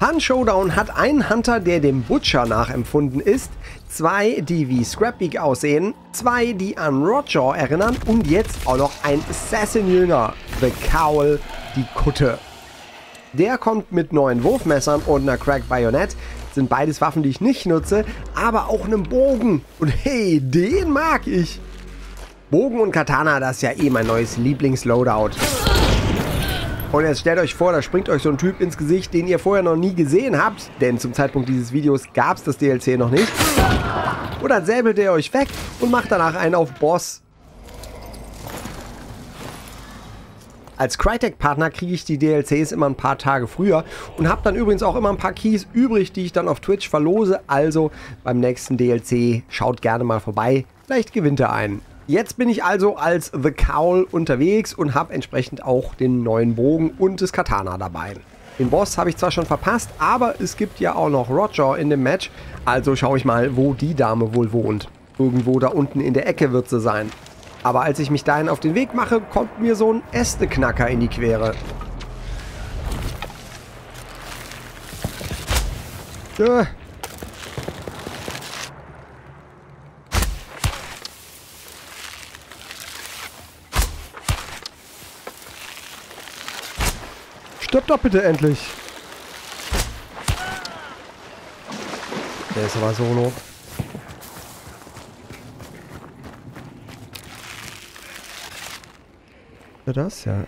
Hunt Showdown hat einen Hunter, der dem Butcher nachempfunden ist, 2, die wie Scrapbeak aussehen, 2, die an Rotjaw erinnern und jetzt auch noch ein Assassin-Jünger, The Cowl, die Kutte. Der kommt mit neuen Wurfmessern und einer Crack Bayonet, sind beides Waffen, die ich nicht nutze, aber auch einem Bogen. Und hey, den mag ich. Bogen und Katana, das ist ja eh mein neues Lieblings-Loadout. Und jetzt stellt euch vor, da springt euch so ein Typ ins Gesicht, den ihr vorher noch nie gesehen habt, denn zum Zeitpunkt dieses Videos gab es das DLC noch nicht. Und dann säbelt er euch weg und macht danach einen auf Boss. Als Crytek-Partner kriege ich die DLCs immer ein paar Tage früher und habe dann übrigens auch immer ein paar Keys übrig, die ich dann auf Twitch verlose. Also beim nächsten DLC schaut gerne mal vorbei, vielleicht gewinnt ihr einen. Jetzt bin ich also als The Cowl unterwegs und habe entsprechend auch den neuen Bogen und das Katana dabei. Den Boss habe ich zwar schon verpasst, aber es gibt ja auch noch Rotjaw in dem Match. Also schaue ich mal, wo die Dame wohl wohnt. Irgendwo da unten in der Ecke wird sie sein. Aber als ich mich dahin auf den Weg mache, kommt mir so ein Ästeknacker in die Quere. Stirb doch bitte endlich. Der ist aber solo. Für das, ja.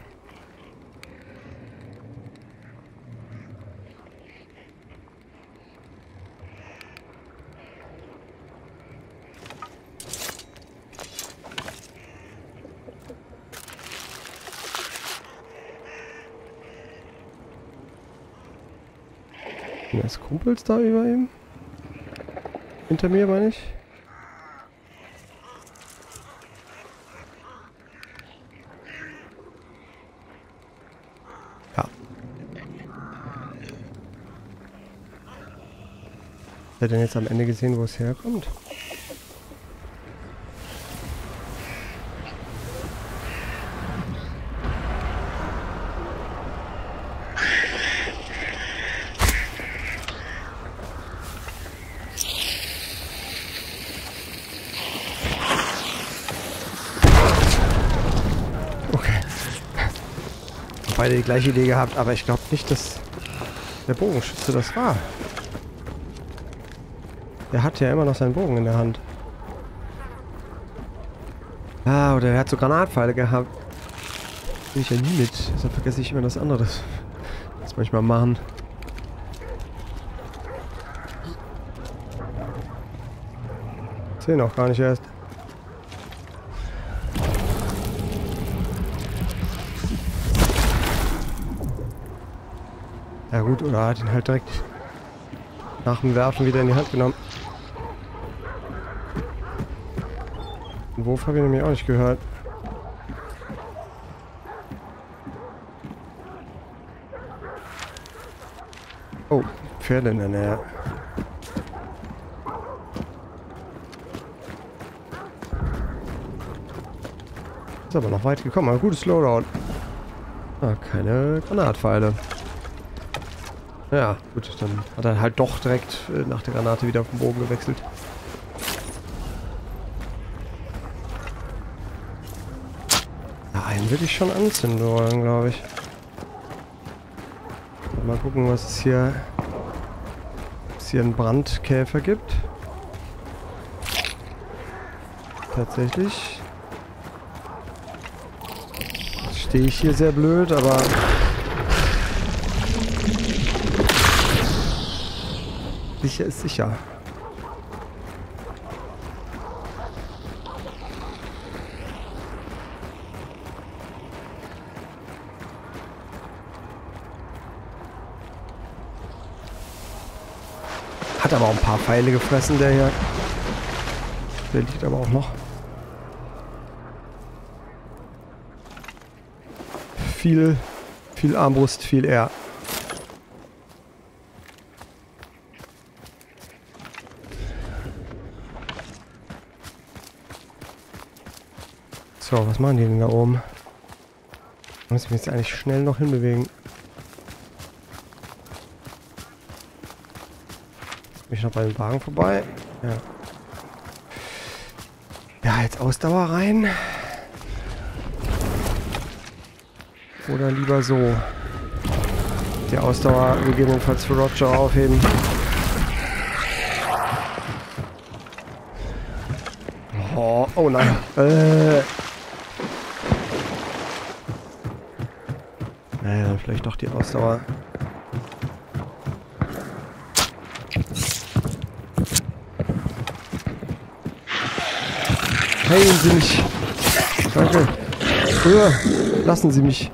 Sind das Kumpels da über ihm? Hinter mir, meine ich? Ja. Hat er denn jetzt am Ende gesehen, wo es herkommt? Beide die gleiche Idee gehabt, aber ich glaube nicht, dass der Bogenschütze das war. Der hat ja immer noch seinen Bogen in der Hand. Ah, oder er hat so Granatpfeile gehabt. Bin ich ja nie mit, deshalb vergesse ich immer das andere. Das manchmal machen. Sehen auch gar nicht erst. Ja gut, oder hat ihn halt direkt nach dem Werfen wieder in die Hand genommen. Den Wurf habe ich nämlich auch nicht gehört. Oh, Pferde in der Nähe. Ist aber noch weit gekommen, aber gutes Loadout. Ah, keine Granatpfeile. Ja, gut, dann hat er halt doch direkt nach der Granate wieder auf den Bogen gewechselt. Ja, einen würde ich schon anzünden wollen, glaube ich. Mal gucken, was es hier einen Brandkäfer gibt. Tatsächlich. Jetzt stehe ich hier sehr blöd, aber... Sicher ist sicher. Hat aber auch ein paar Pfeile gefressen, der hier. Der liegt aber auch noch. Viel Armbrust, viel R. So, was machen die denn da oben? Da muss ich mich jetzt eigentlich schnell noch hinbewegen. Bin ich noch bei dem Wagen vorbei? Ja. Ja, jetzt Ausdauer rein. Oder lieber so. Die Ausdauer gegebenenfalls für Roger aufheben. Oh, oh nein. Naja, dann vielleicht doch die Ausdauer. Heilen Sie mich. Danke. Früher. Lassen Sie mich.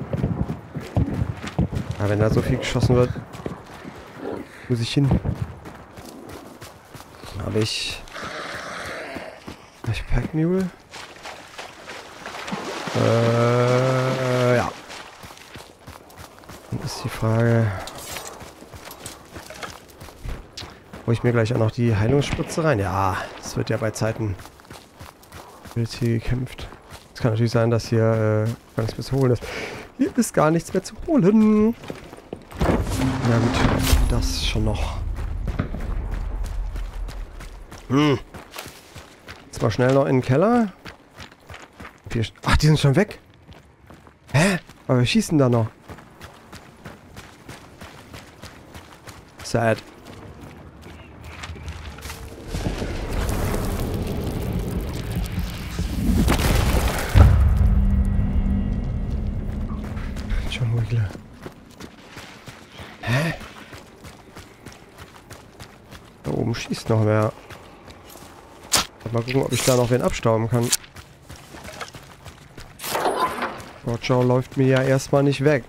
Ja, wenn da so viel geschossen wird, muss ich hin. Habe ich Pack Mule? Ja. Dann ist die Frage, wo ich mir gleich auch noch die Heilungsspritze rein. Ja, das wird ja bei Zeiten wird hier gekämpft. Es kann natürlich sein, dass hier gar nichts mehr zu holen ist. Hier ist gar nichts mehr zu holen. Na gut, das schon noch. Jetzt mal schnell noch in den Keller. Ach, die sind schon weg. Hä? Aber wir schießen da noch. Sad. John Wiggler. Hä? Da oben schießt noch wer. Mal gucken, ob ich da noch wen abstauben kann. Roger läuft mir ja erstmal nicht weg.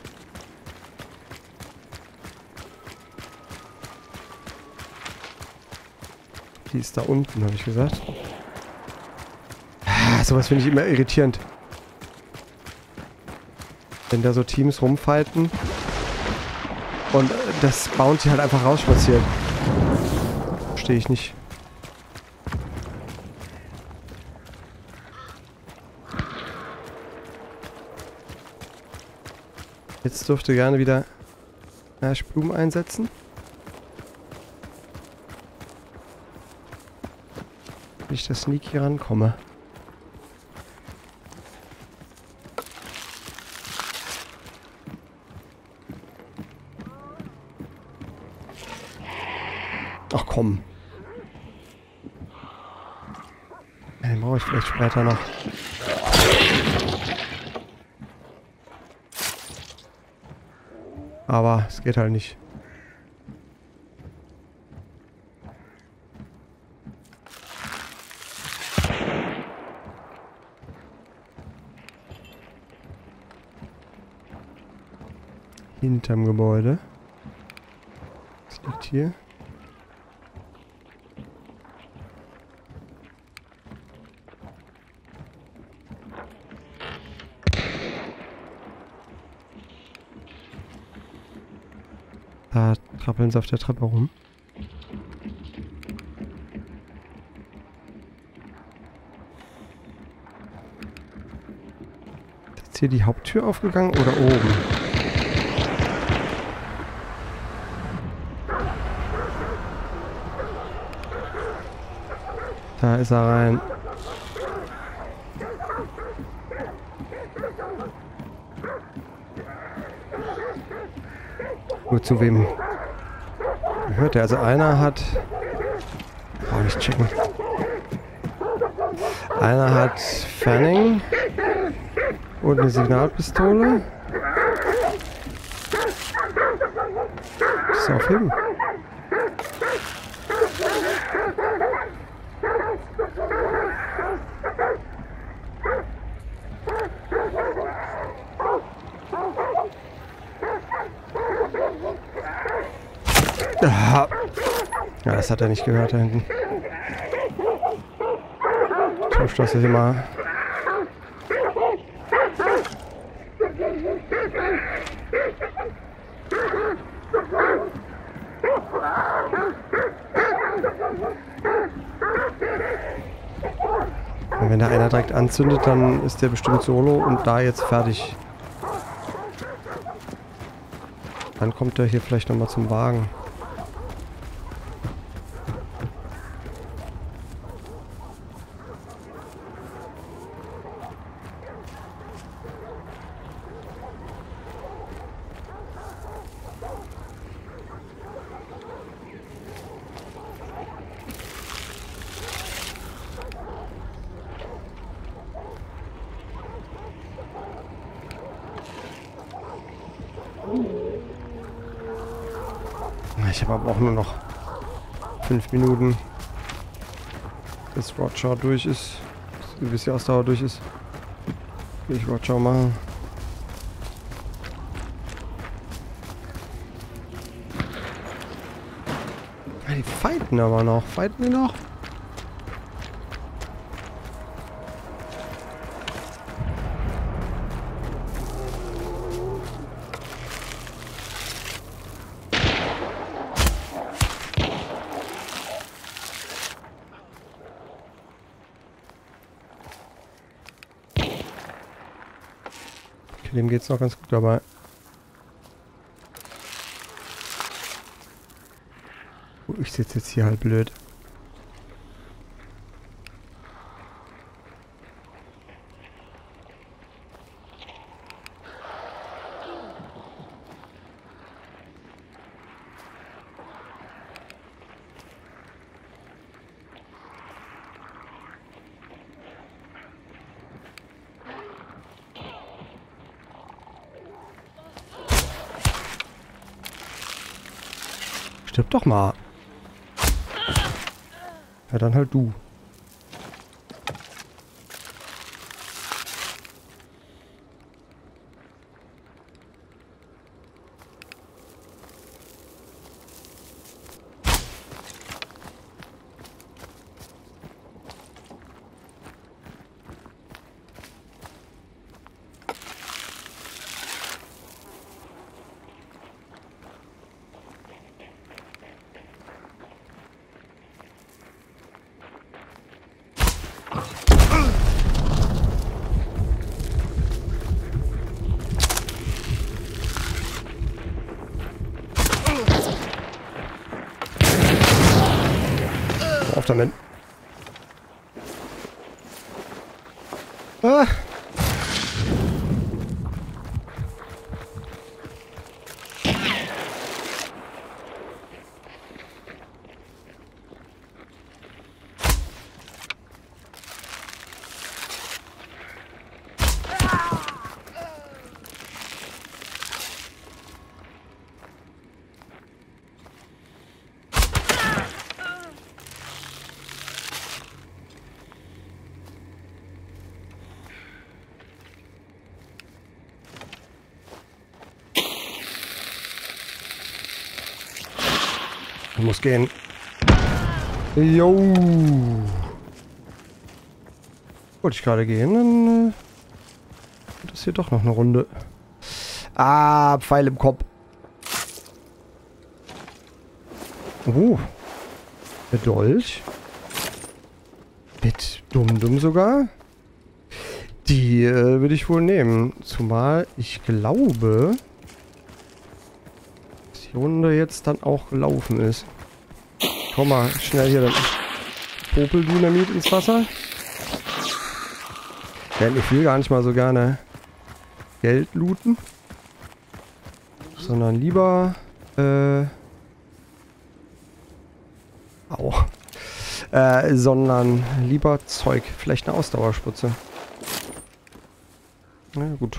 Die ist da unten, habe ich gesagt. Sowas finde ich immer irritierend. Wenn da so Teams rumfighten und das Bounty halt einfach rausspaziert. Verstehe ich nicht. Jetzt dürfte gerne wieder Aschblumen einsetzen. Wenn ich das Sneak hier rankomme. Ach komm. Den brauche ich vielleicht später noch. Aber es geht halt nicht. Hinterm Gebäude. Was liegt hier? Da trappeln sie auf der Treppe rum. Ist jetzt hier die Haupttür aufgegangen oder oben? Da ist er rein. Nur zu wem gehört der? Also einer hat... Brauch nicht checken. Einer hat Fanning und eine Signalpistole. Ist aufheben. Ja, das hat er nicht gehört da hinten. Tauscht das hier mal. Und wenn da einer direkt anzündet, dann ist der bestimmt solo und da jetzt fertig. Dann kommt er hier vielleicht nochmal zum Wagen. Ich habe aber auch nur noch 5 Minuten, bis Roger durch ist. Bis die Ausdauer durch ist. Will ich Roger machen. Die fighten aber noch. Fighten die noch? Okay, dem geht's noch ganz gut dabei. Ich sitze jetzt hier halt blöd. Stirb doch mal. Ja, dann halt du. Auf damit. Ah. Muss gehen. Jo. Wollte ich gerade gehen, dann wird das hier doch noch eine Runde. Ah, Pfeil im Kopf. Oh. Der Dolch. Mit Dum-Dum sogar. Die würde ich wohl nehmen. Zumal ich glaube, dass die Runde jetzt dann auch gelaufen ist. Komm mal, schnell hier das Popeldynamit ins Wasser. Denn ich will gar nicht mal so gerne Geld looten. Sondern lieber, sondern lieber Zeug. Vielleicht eine Ausdauerspritze. Na gut.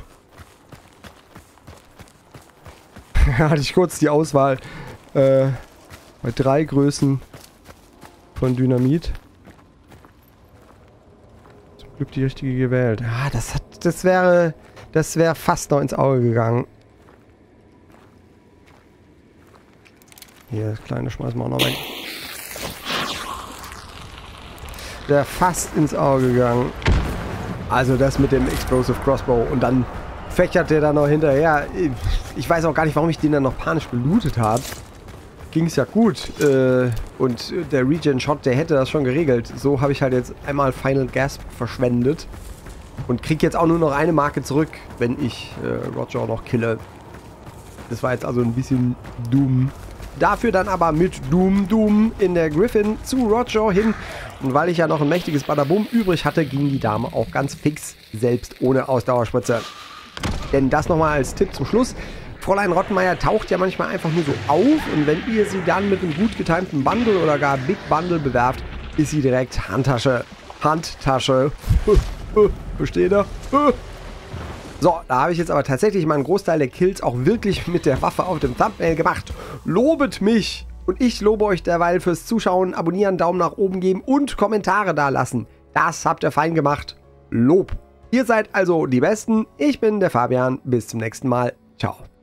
Hatte ich kurz die Auswahl bei 3 Größen von Dynamit. Zum Glück die richtige gewählt. Ah, das wäre fast noch ins Auge gegangen. Hier, das kleine schmeißen wir auch noch weg. Wäre fast ins Auge gegangen. Also das mit dem Explosive Crossbow. Und dann fächert der da noch hinterher. Ich weiß auch gar nicht, warum ich den dann noch panisch belootet habe. Ging es ja gut. Und der Regen-Shot, der hätte das schon geregelt. So habe ich halt jetzt einmal Final Gasp verschwendet. Und kriege jetzt auch nur noch eine Marke zurück, wenn ich Roger noch kille. Das war jetzt also ein bisschen dumm. Dafür dann aber mit Doom in der Griffin zu Roger hin. Und weil ich ja noch ein mächtiges Badabum übrig hatte, ging die Dame auch ganz fix, selbst ohne Ausdauerspritze. Denn das nochmal als Tipp zum Schluss. Fräulein Rottenmeier taucht ja manchmal einfach nur so auf und wenn ihr sie dann mit einem gut getimten Bundle oder gar Big Bundle bewerft, ist sie direkt Handtasche. Handtasche. Versteht ihr? So, da habe ich jetzt aber tatsächlich mal einen Großteil der Kills auch wirklich mit der Waffe auf dem Thumbnail gemacht. Lobet mich! Und ich lobe euch derweil fürs Zuschauen, abonnieren, Daumen nach oben geben und Kommentare da lassen. Das habt ihr fein gemacht. Lob! Ihr seid also die Besten. Ich bin der Fabian. Bis zum nächsten Mal. Ciao.